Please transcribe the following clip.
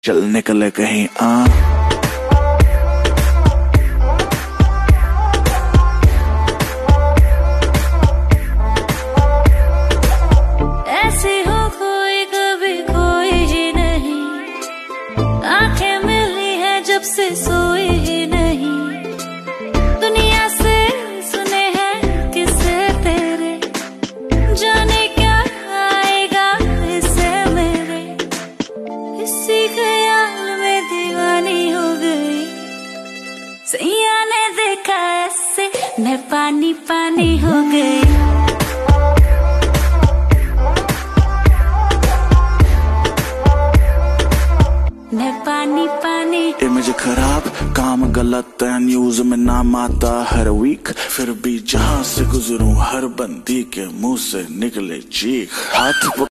चल निकले कहीं ऐसी हो कोई कभी कोई ही नहीं, आंखें मिली है जब से सोई ही नहीं। दुनिया से सुने हैं किस्से तेरे, जाने क्या आएगा इससे मेरे। इसी ख्याल में दीवानी हो गई, सैया ने देखा ऐसे मैं पानी पानी हो गई। मैं पानी पानी। इमेज खराब, काम गलत है, न्यूज में नाम आता हर वीक। फिर भी जहां से गुजरूं हर बंदी के मुंह से निकले चीख। हाथ